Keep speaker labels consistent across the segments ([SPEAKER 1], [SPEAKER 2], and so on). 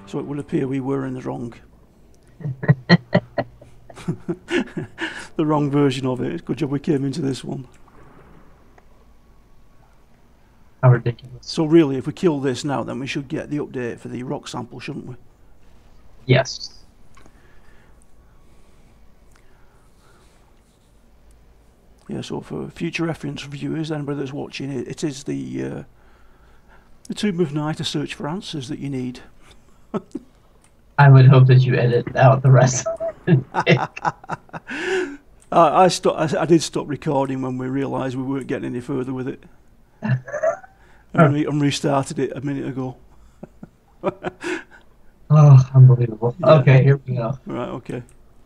[SPEAKER 1] So it will appear we were in the wrong. The wrong version of it. Good job we came into this one.
[SPEAKER 2] How ridiculous.
[SPEAKER 1] So really, if we kill this now, then we should get the update for the rock sample, shouldn't we?
[SPEAKER 2] Yes.
[SPEAKER 1] Yeah, so for future reference viewers, anybody that's watching it, it is the Tomb of Night, a search for answers that you need.
[SPEAKER 2] I would hope that you edit out the rest of it.
[SPEAKER 1] I did stop recording when we realised we weren't getting any further with it. And restarted it a minute ago.
[SPEAKER 2] Oh, unbelievable.
[SPEAKER 1] Yeah.
[SPEAKER 2] Okay, here we go.
[SPEAKER 1] Right, okay.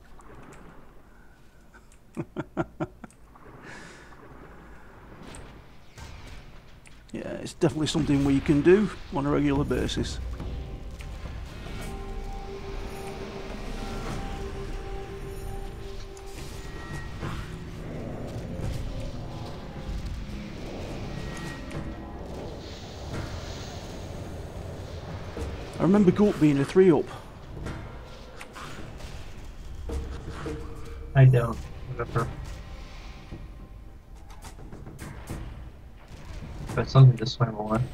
[SPEAKER 1] Yeah, it's definitely something we can do on a regular basis. I remember Goat being a 3-up.
[SPEAKER 2] I don't remember. But something to swim on.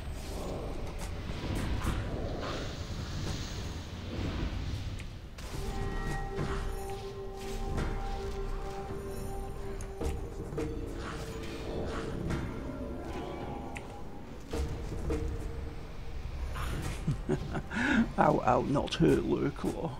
[SPEAKER 1] Ow, not hurt, Lurklaw.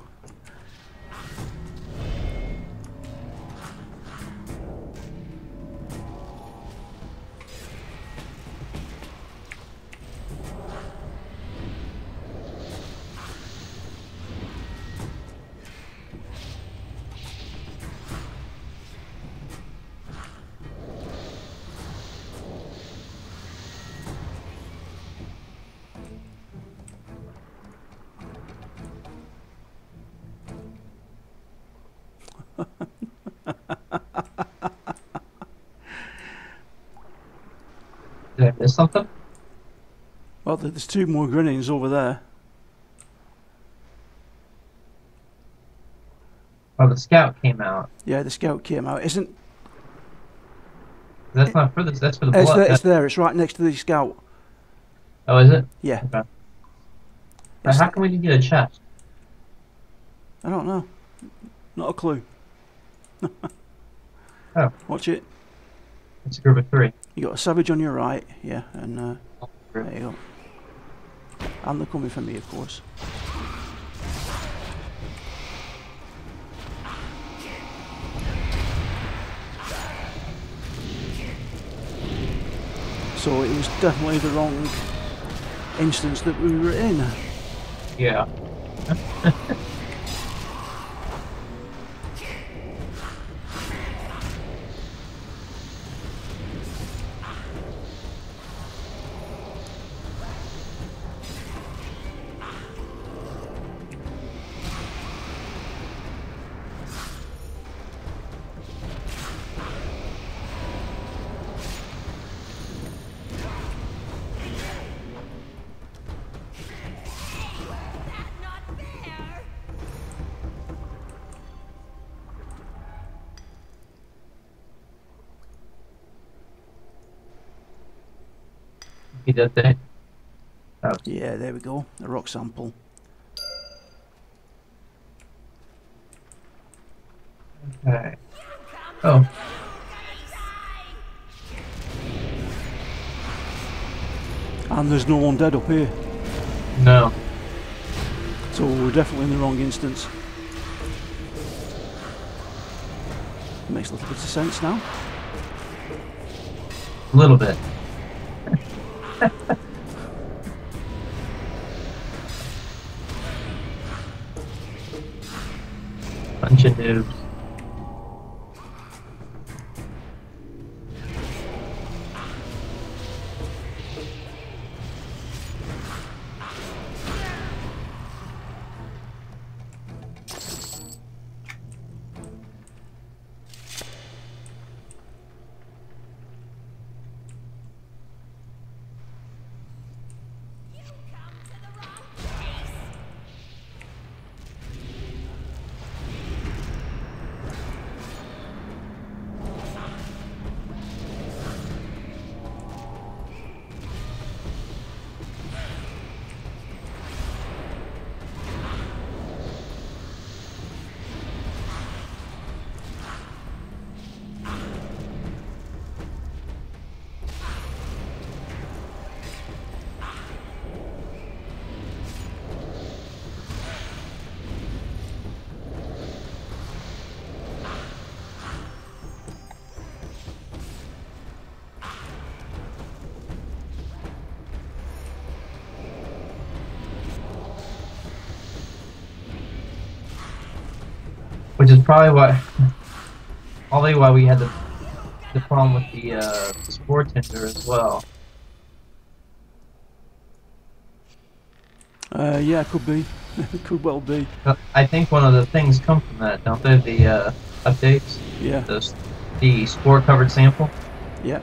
[SPEAKER 2] Did I miss something?
[SPEAKER 1] Well, there's 2 more Grinnings over there.
[SPEAKER 2] Oh, the scout came out.
[SPEAKER 1] Yeah, the scout came out. Isn't...
[SPEAKER 2] That's not for this. That's for the
[SPEAKER 1] It's
[SPEAKER 2] blood.
[SPEAKER 1] there, it's there. It's right next to the scout.
[SPEAKER 2] Oh, is it?
[SPEAKER 1] Yeah.
[SPEAKER 2] Okay. Now, how can we get a chest?
[SPEAKER 1] I don't know. Not a clue.
[SPEAKER 2] Oh.
[SPEAKER 1] Watch it.
[SPEAKER 2] It's a group of 3.
[SPEAKER 1] You got a savage on your right, yeah, and there you go. And they're coming for me, of course. So it was definitely the wrong instance that we were in.
[SPEAKER 2] Yeah. He did that. Oh.
[SPEAKER 1] Yeah, there we go. A rock sample.
[SPEAKER 2] Okay. Oh.
[SPEAKER 1] And there's no one dead up here.
[SPEAKER 2] No.
[SPEAKER 1] So we're definitely in the wrong instance. Makes a little bit of sense now.
[SPEAKER 2] A little bit. Bunch of noobs. which is probably why we had the problem with the spore tender as well.
[SPEAKER 1] Yeah, could be. It could well be.
[SPEAKER 2] I think one of the things come from that, don't they? The updates.
[SPEAKER 1] Yeah.
[SPEAKER 2] The spore covered sample.
[SPEAKER 1] Yeah.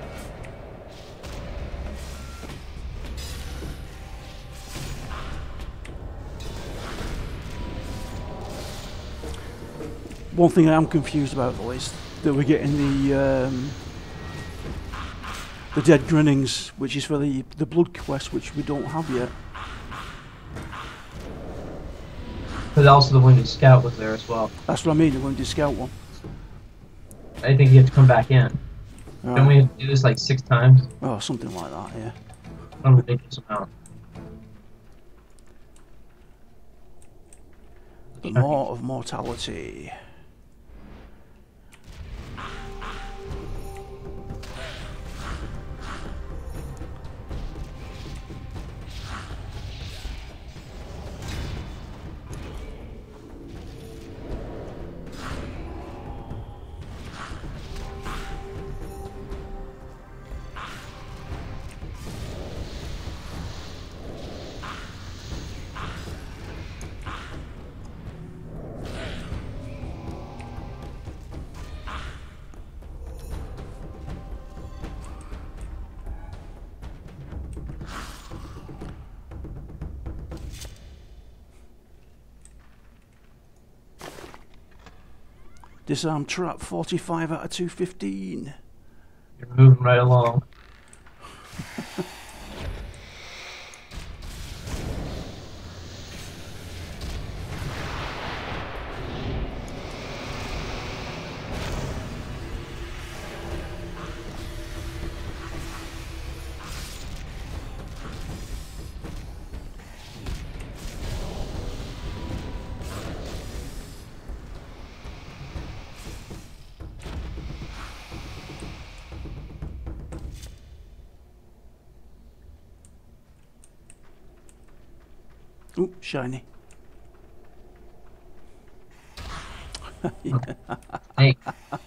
[SPEAKER 1] One thing I am confused about though is that we're getting the Dead Grinnings, which is for the blood quest, which we don't have yet.
[SPEAKER 2] But also the Wounded Scout was there as well.
[SPEAKER 1] That's what I mean, the Wounded Scout one.
[SPEAKER 2] I think you have to come back in.
[SPEAKER 1] Right.
[SPEAKER 2] Don't we have to do this like 6 times?
[SPEAKER 1] Oh, something like that, yeah.
[SPEAKER 2] Some ridiculous amount.
[SPEAKER 1] The Maw of Mortality. Disarm trap 45 out of 215.
[SPEAKER 2] You're moving right along.
[SPEAKER 1] Ooh, shiny.
[SPEAKER 2] Hey.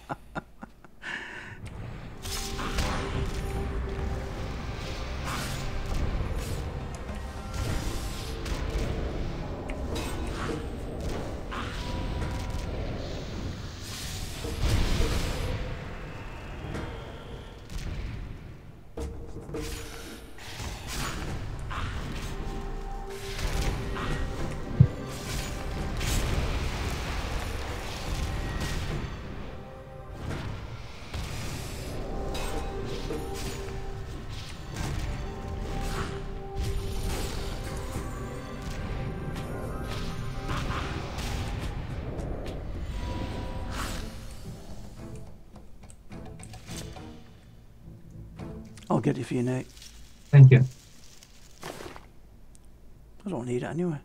[SPEAKER 1] I'll get it for you, Nate.
[SPEAKER 2] Thank you.
[SPEAKER 1] I don't need it anyway.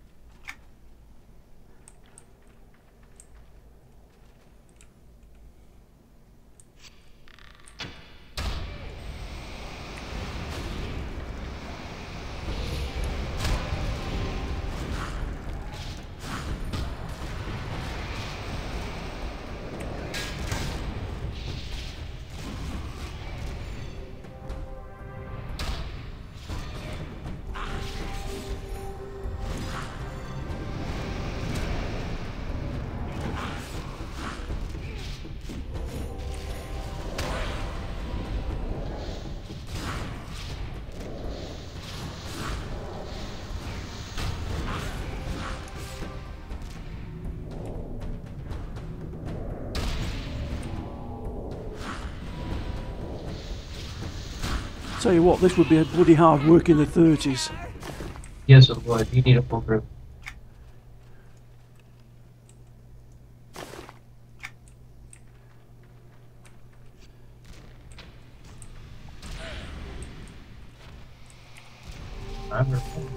[SPEAKER 1] Tell you what, this would be a bloody hard work in the 30s.
[SPEAKER 2] Yes, it would. You need a full group. I'm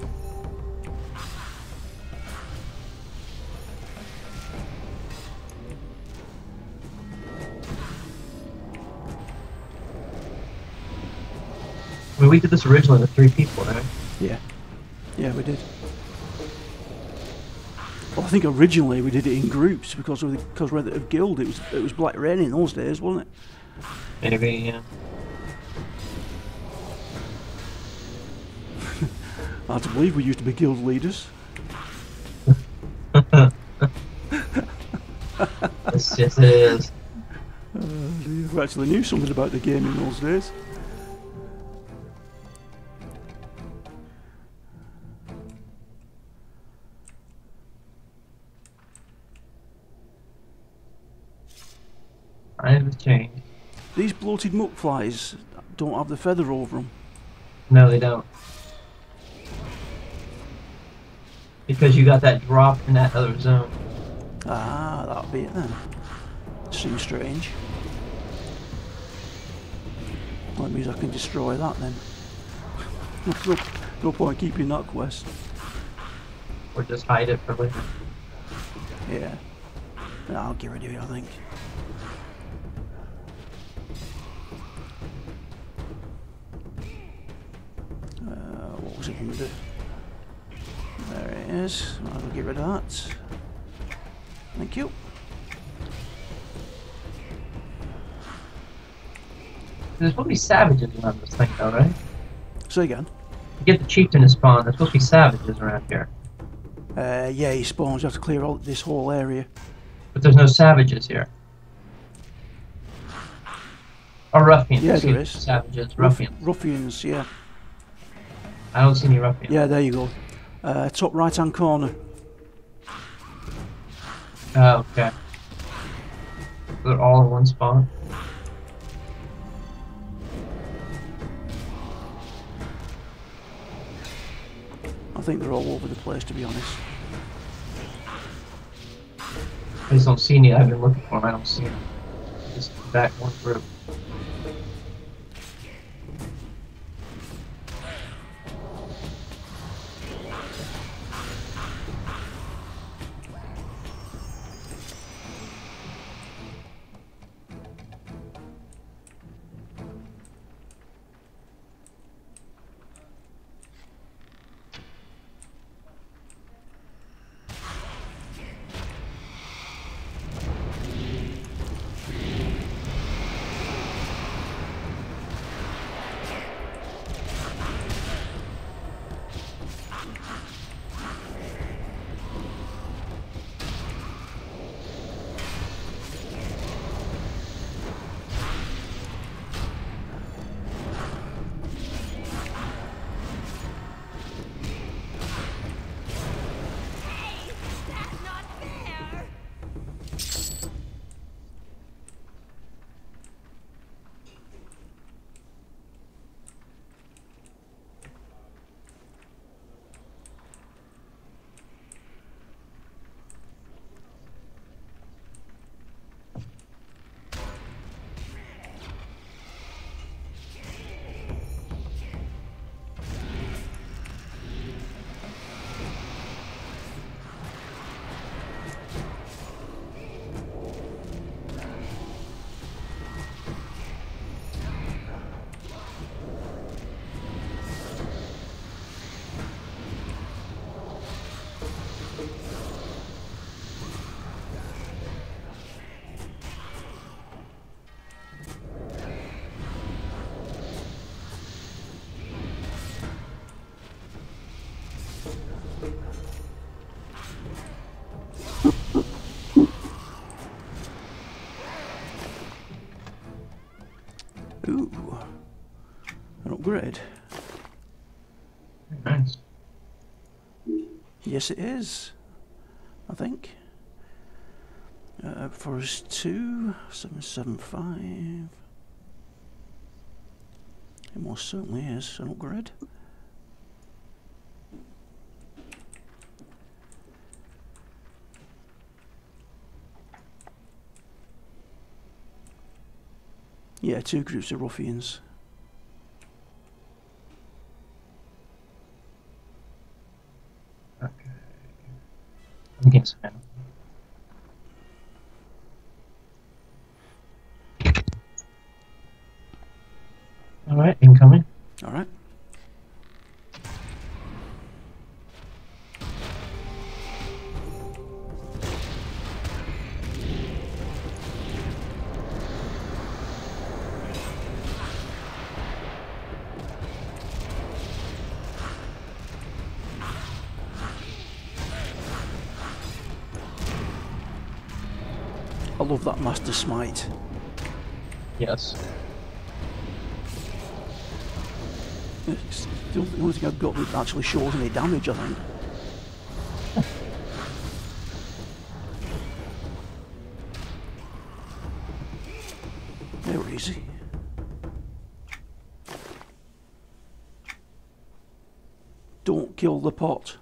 [SPEAKER 2] I mean, we did this originally with 3 people, right?
[SPEAKER 1] Yeah. Yeah, we did. Well, I think originally we did it in groups because we're at a guild. It was Black Rain in those days, wasn't it?
[SPEAKER 2] Maybe, yeah.
[SPEAKER 1] Hard to believe we used to be guild leaders.
[SPEAKER 2] Yes, yes, it is.
[SPEAKER 1] We actually knew something about the game in those days.
[SPEAKER 2] I have changed.
[SPEAKER 1] These bloated muck flies don't have the feather over them.
[SPEAKER 2] No, they don't. Because you got that drop in that other zone.
[SPEAKER 1] Ah, that'll be it then. Seems strange. Well, that means I can destroy that then. No point keeping that quest.
[SPEAKER 2] Or just hide it for later.
[SPEAKER 1] Yeah. I'll get rid of it, I think. What was it going to do? There it is. I'll get rid of that. Thank you.
[SPEAKER 2] There's supposed to be savages around this thing, though, right?
[SPEAKER 1] Say again.
[SPEAKER 2] To get the chieftain to spawn, there's supposed to be savages around here.
[SPEAKER 1] Yeah, he spawns. You have to clear all this whole area.
[SPEAKER 2] But there's no savages here. Or ruffians.
[SPEAKER 1] Yeah,
[SPEAKER 2] excuse
[SPEAKER 1] there
[SPEAKER 2] me,
[SPEAKER 1] is.
[SPEAKER 2] Savages, ruffians.
[SPEAKER 1] Ruffians, yeah.
[SPEAKER 2] I don't see any ruffians.
[SPEAKER 1] Yeah, there you go. Top right-hand corner.
[SPEAKER 2] Oh, okay. They're all in one spot.
[SPEAKER 1] I think they're all over the place, to be honest.
[SPEAKER 2] I just don't see any. I've been looking for them. I don't see them. Just back one group.
[SPEAKER 1] Ooh. An upgrade.
[SPEAKER 2] Nice.
[SPEAKER 1] Yes, it is. I think. Forest 2, 775. It most certainly is an upgrade. Yeah, 2 groups of ruffians.
[SPEAKER 2] Okay. I'm getting some ammo. Alright, incoming.
[SPEAKER 1] Alright. I love that Master Smite.
[SPEAKER 2] Yes.
[SPEAKER 1] It's the only thing I've got that actually shows any damage, I think. They're easy. Don't kill the pot.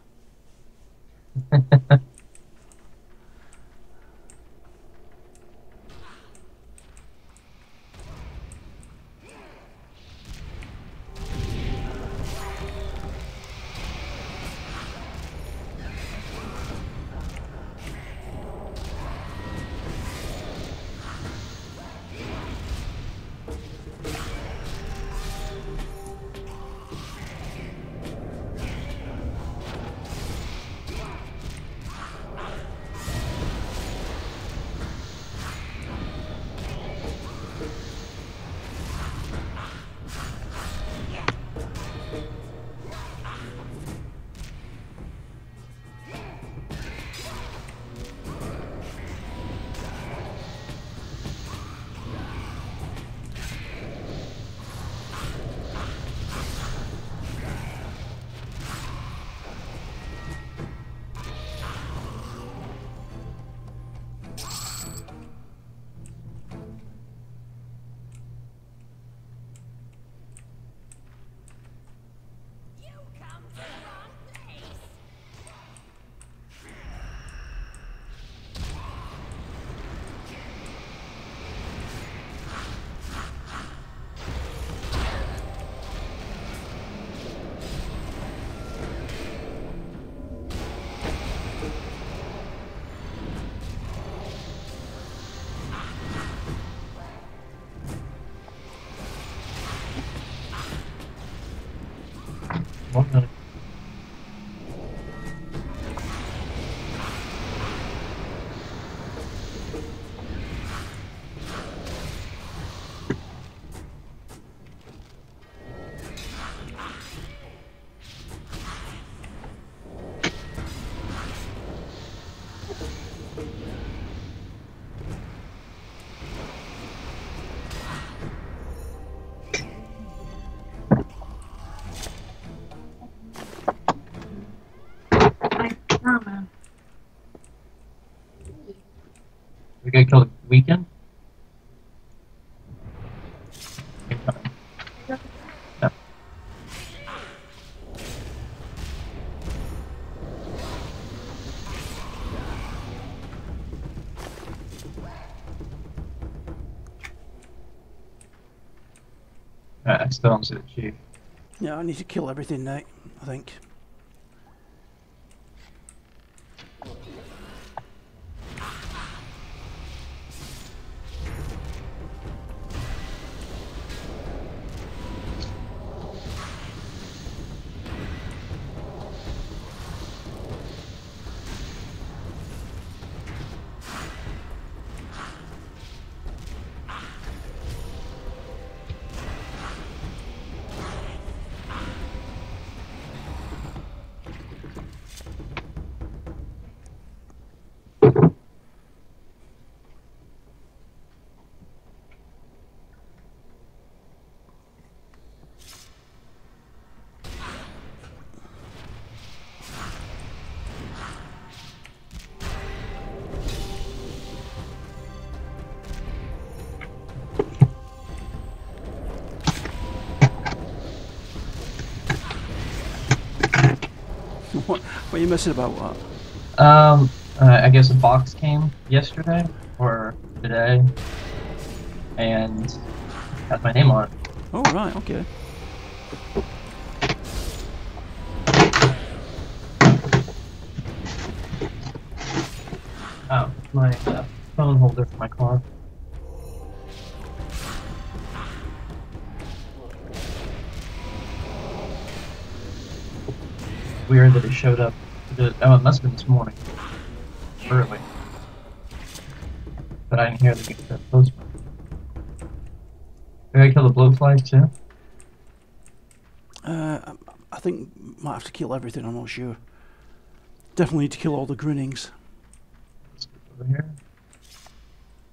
[SPEAKER 2] Okay. We gotta kill the weekend? Yeah. I still don't see the chief.
[SPEAKER 1] Yeah, I need to kill everything now, I think. What are you messing about that?
[SPEAKER 2] I guess a box came yesterday or today, and has my name on it.
[SPEAKER 1] Oh, right, okay.
[SPEAKER 2] Oh, my phone holder for my car. Weird that it showed up. Oh, it must have been this morning. Early. But I didn't hear the postman. Did I kill the blowflies too?
[SPEAKER 1] I think might have to kill everything, I'm not sure. Definitely need to kill all the grinnings.
[SPEAKER 2] Let's go over here.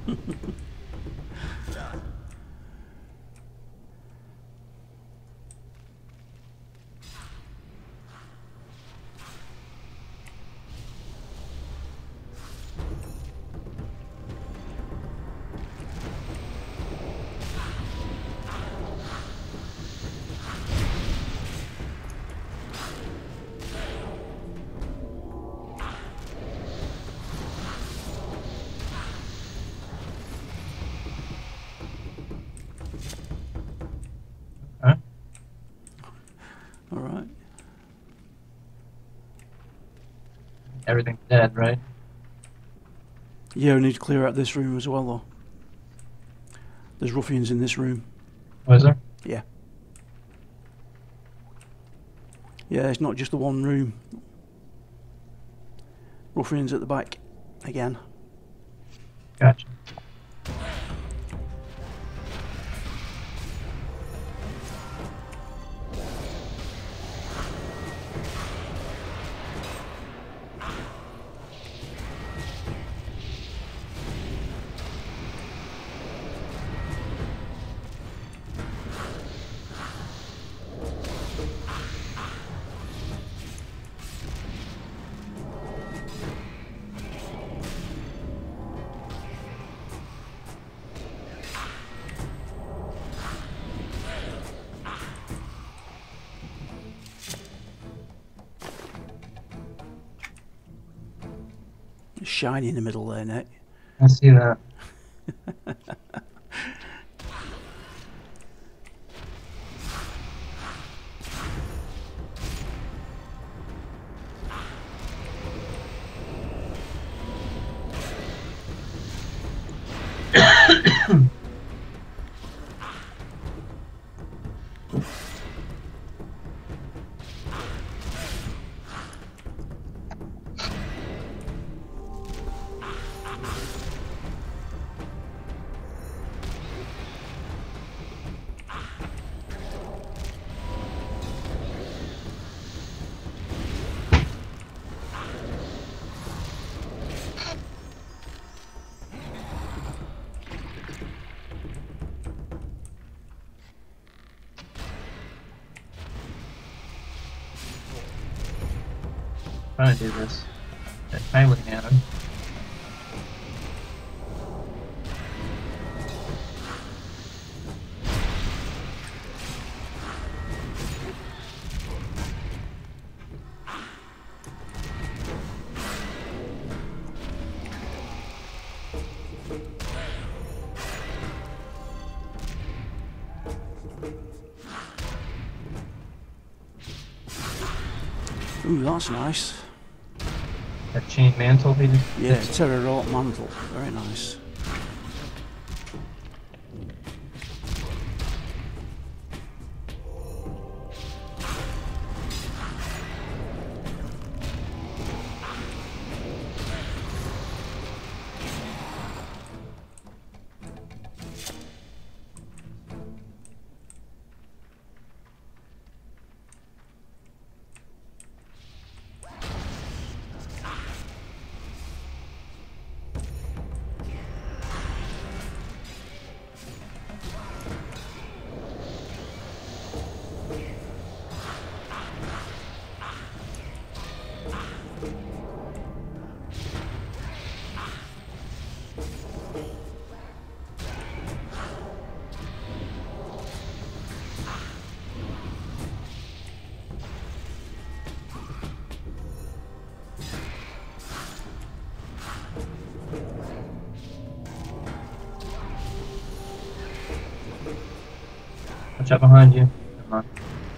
[SPEAKER 2] Huh?
[SPEAKER 1] All right.
[SPEAKER 2] Everything's dead, right?
[SPEAKER 1] Yeah, we need to clear out this room as well, though. There's ruffians in this room.
[SPEAKER 2] Was there?
[SPEAKER 1] Yeah. Yeah, it's not just the one room. Ruffians at the back again.
[SPEAKER 2] Gotcha.
[SPEAKER 1] It's shiny in the middle there, Nick.
[SPEAKER 2] I see that. Trying to do this in a timely manner.
[SPEAKER 1] Ooh, that's nice.
[SPEAKER 2] That chain mantle he just...
[SPEAKER 1] Yeah, terror wrought mantle. Very nice. Watch out behind you. Come on.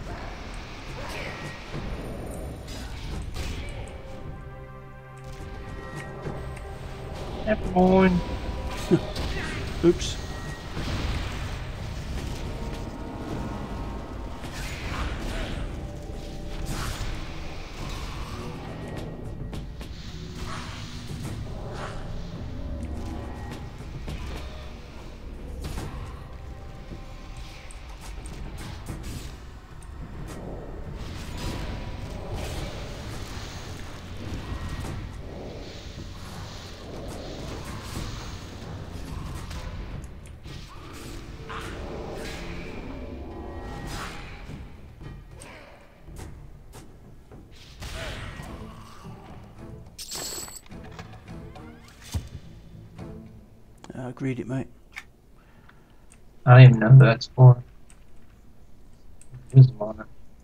[SPEAKER 1] Everyone. Oops. I'd read it, mate.
[SPEAKER 2] I don't even know who that's for. Wisdom on it.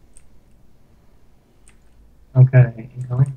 [SPEAKER 2] Okay, incoming.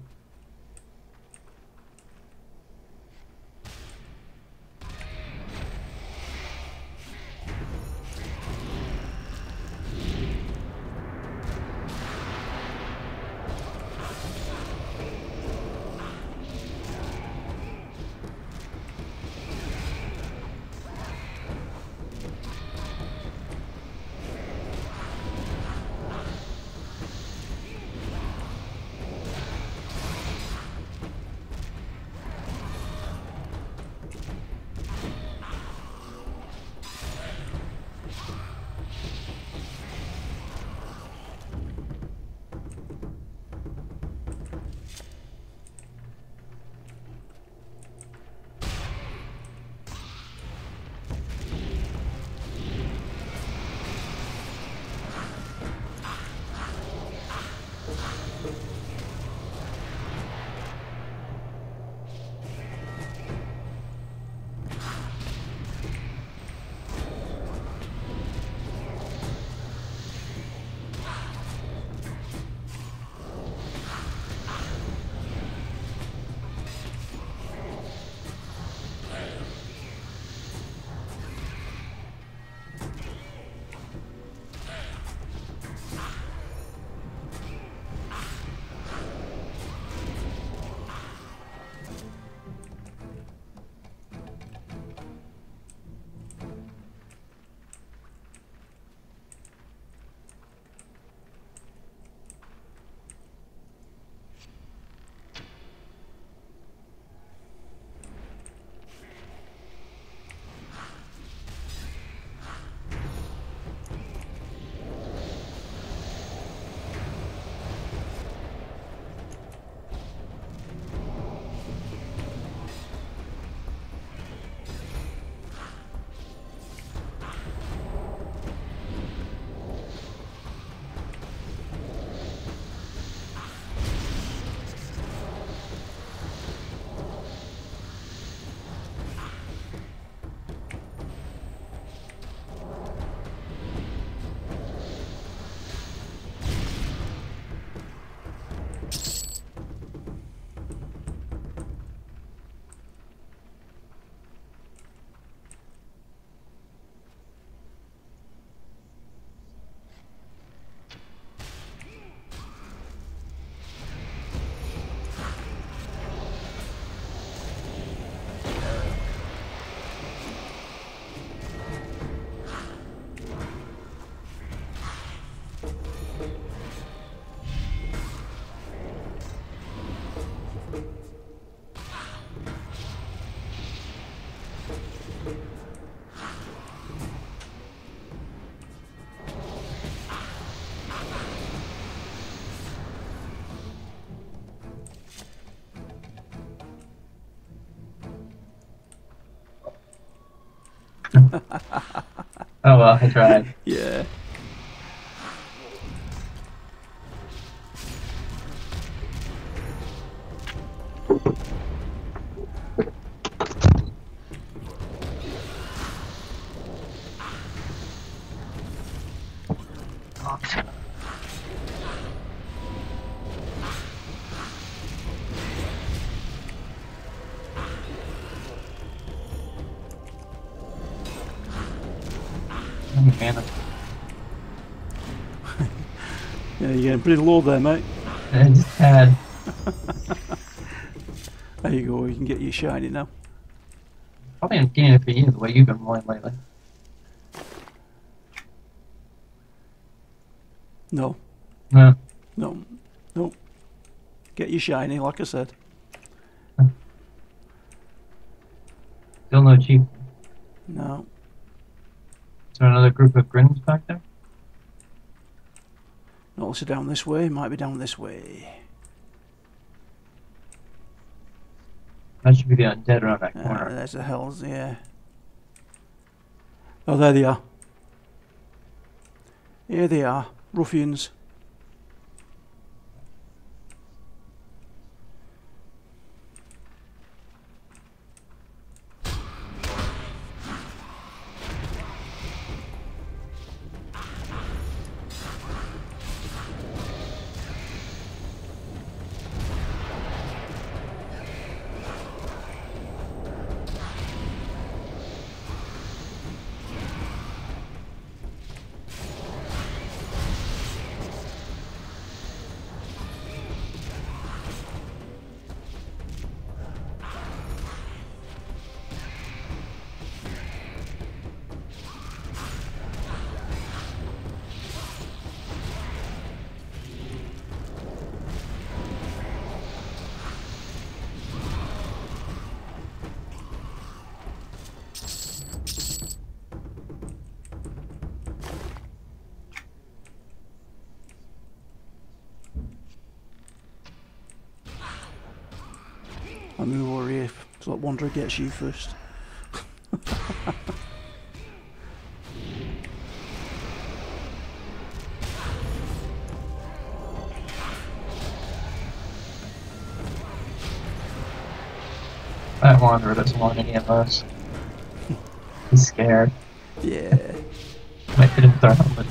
[SPEAKER 2] Oh well, I tried.
[SPEAKER 1] Yeah.
[SPEAKER 2] Mana.
[SPEAKER 1] Yeah, you're getting pretty low there, mate.
[SPEAKER 2] I just had.
[SPEAKER 1] There you go, you can get your shiny now.
[SPEAKER 2] Probably I'm getting it for you the way you've been rolling lately.
[SPEAKER 1] No,
[SPEAKER 2] No.
[SPEAKER 1] no, no. Get your shiny, like I said.
[SPEAKER 2] Still no chief.
[SPEAKER 1] No.
[SPEAKER 2] Is there another group of grins back there?
[SPEAKER 1] Not also down this way, might be down this way.
[SPEAKER 2] That should be the undead around that corner.
[SPEAKER 1] There's the hells, yeah. Oh, there they are. Here they are, ruffians. I move over here so that Wanderer gets you first.
[SPEAKER 2] That Wanderer doesn't want any of us. He's scared.
[SPEAKER 1] Yeah.
[SPEAKER 2] Might hit him with our helmet.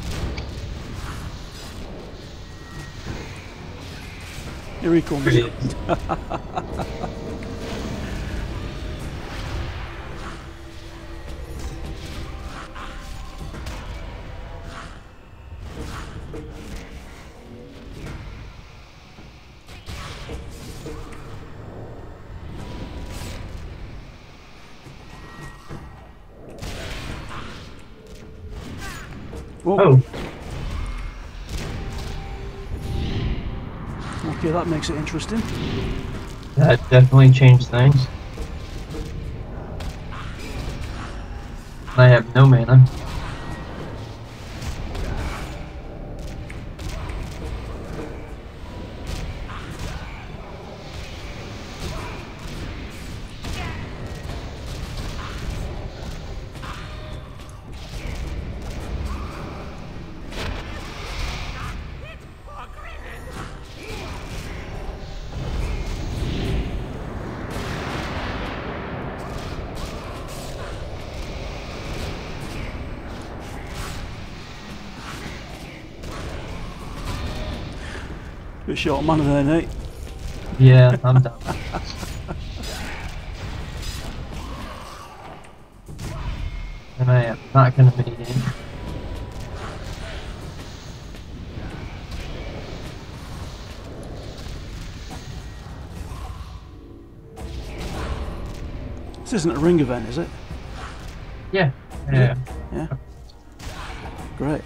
[SPEAKER 1] Here he comes.
[SPEAKER 2] Pretty.
[SPEAKER 1] Oh.
[SPEAKER 2] Oh,
[SPEAKER 1] Okay, that makes it interesting.
[SPEAKER 2] that definitely changed things. I have no mana.
[SPEAKER 1] Bit short mana there, Nate.
[SPEAKER 2] Yeah, I'm done. And I am not gonna mini game.
[SPEAKER 1] This isn't a ring event, is it?
[SPEAKER 2] Yeah. Yeah.
[SPEAKER 1] Yeah. Great.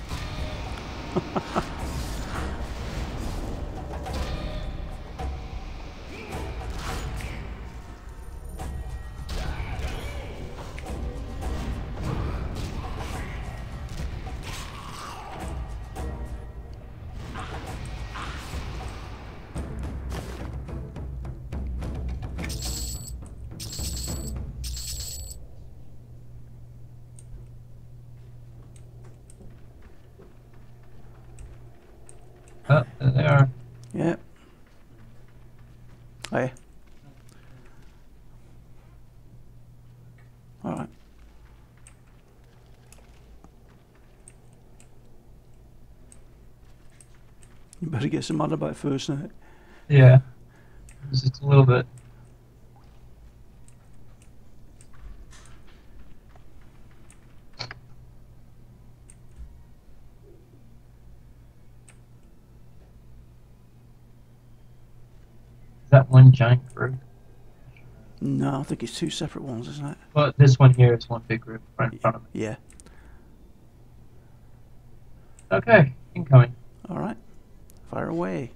[SPEAKER 2] Oh, there they are.
[SPEAKER 1] Yeah. Hey. Alright. You better get some mana back first, Nate.
[SPEAKER 2] Yeah. Just a little bit. Is that one giant group?
[SPEAKER 1] No, I think it's two separate ones, isn't it?
[SPEAKER 2] Well, this one here is one big group right in front of me.
[SPEAKER 1] Yeah.
[SPEAKER 2] Okay, incoming.
[SPEAKER 1] Alright. Fire away.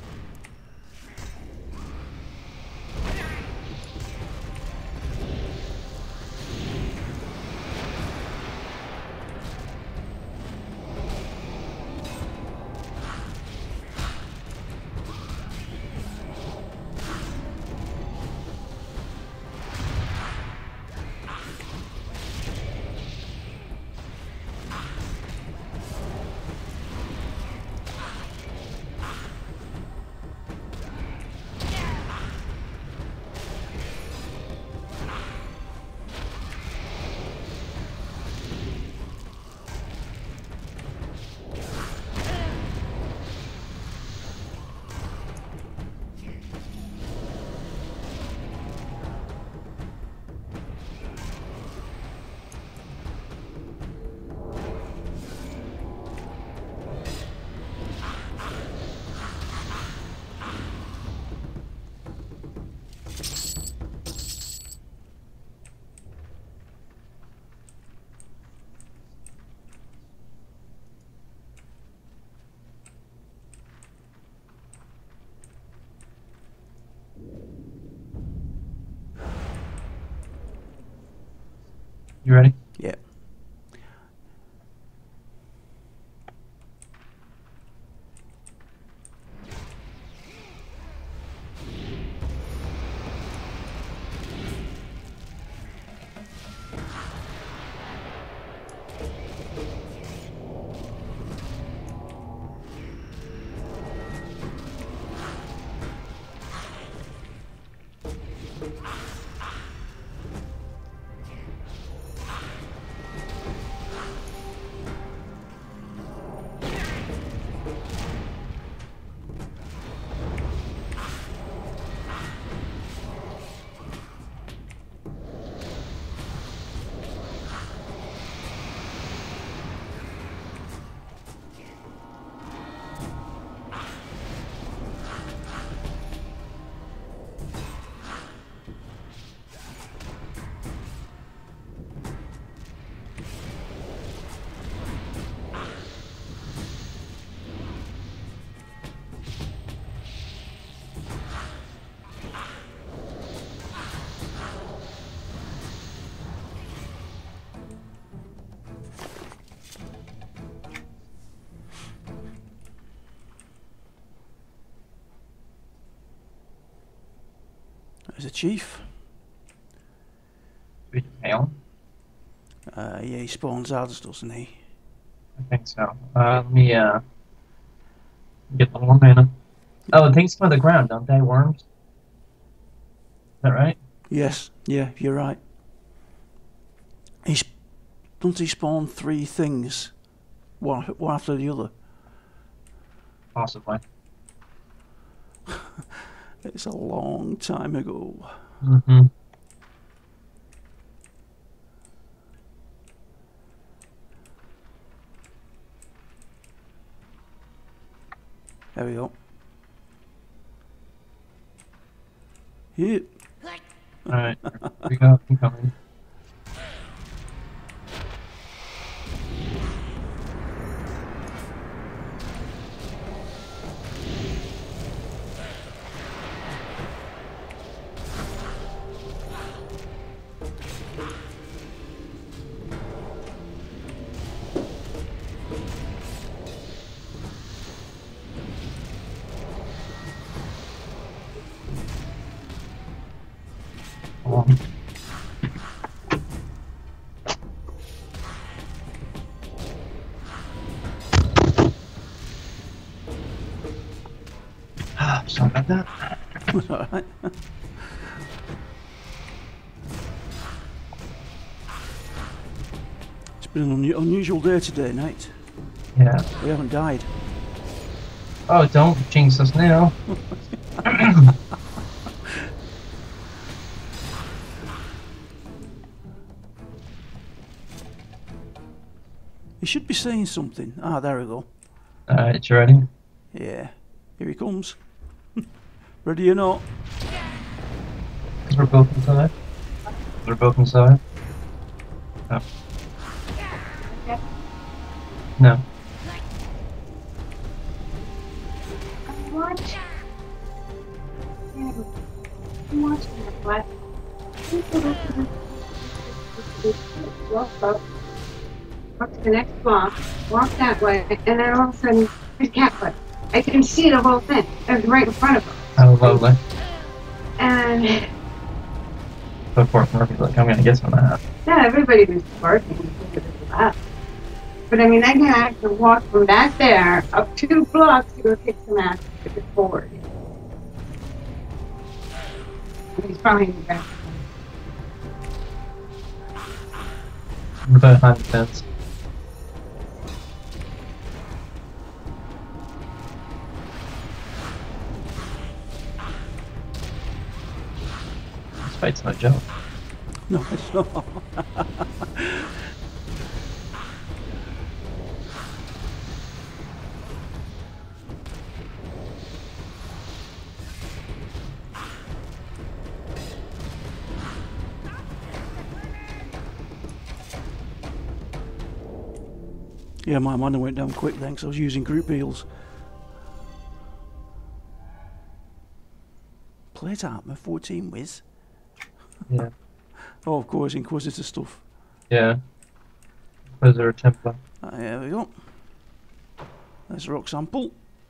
[SPEAKER 2] You ready?
[SPEAKER 1] Yeah. There's a chief.
[SPEAKER 2] We can hail him?
[SPEAKER 1] Yeah, he spawns ads, doesn't he?
[SPEAKER 2] I think so. Let me get the one mana. Oh, things come out of the ground, don't they? Worms? Is that right?
[SPEAKER 1] Yes, yeah, you're right. Doesn't he spawn 3 things? One after the other.
[SPEAKER 2] Possibly.
[SPEAKER 1] It's a long time ago.
[SPEAKER 2] Mm-hmm.
[SPEAKER 1] There we go. Yeah.
[SPEAKER 2] Alright, here we go. I'm coming. Sorry about that.
[SPEAKER 1] Alright. It's been an unusual day today, Nate.
[SPEAKER 2] Yeah.
[SPEAKER 1] We haven't died.
[SPEAKER 2] Oh, don't jinx us now.
[SPEAKER 1] He should be saying something. Ah, there we go.
[SPEAKER 2] Alright, you ready?
[SPEAKER 1] Yeah. Here he comes. Ready or not?
[SPEAKER 2] Because we're both inside. We're both inside. Oh. No.
[SPEAKER 3] Watch. Watch what? Walk up. Walk to the next block. Walk that way, and then all of a sudden, there's Catfoot. I can see the whole thing. It was right in front of us.
[SPEAKER 2] Oh, lovely.
[SPEAKER 3] And
[SPEAKER 2] But Fort Murphy's like, I'm gonna get some of that.
[SPEAKER 3] yeah, everybody was working. But I mean, I can actually walk from back there up 2 blocks to go kick some ass to the forward. He's probably in the back.
[SPEAKER 2] What about behind the fence? This fight's no joke.
[SPEAKER 1] No, it's not. Yeah, my mana went down quick then because I was using group heals. Plate armor, 14 whiz.
[SPEAKER 2] Yeah.
[SPEAKER 1] Oh, of course, Inquisitor stuff.
[SPEAKER 2] Yeah. Was there a template?
[SPEAKER 1] There we go. There's a rock sample.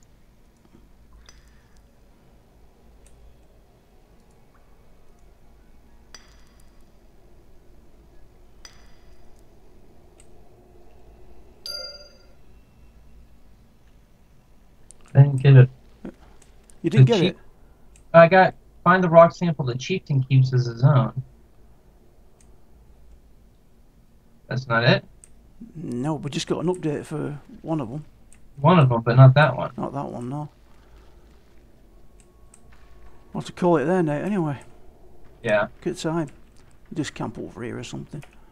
[SPEAKER 2] I didn't get it.
[SPEAKER 1] You didn't
[SPEAKER 2] The
[SPEAKER 1] get
[SPEAKER 2] chief-
[SPEAKER 1] it?
[SPEAKER 2] I got find the rock sample the chieftain keeps as his own. That's not it?
[SPEAKER 1] No, we just got an update for one of them.
[SPEAKER 2] One of them, but not that one.
[SPEAKER 1] Not that one, no. What to call it there, Nate, anyway?
[SPEAKER 2] Yeah.
[SPEAKER 1] Good time. Just camp over here or something.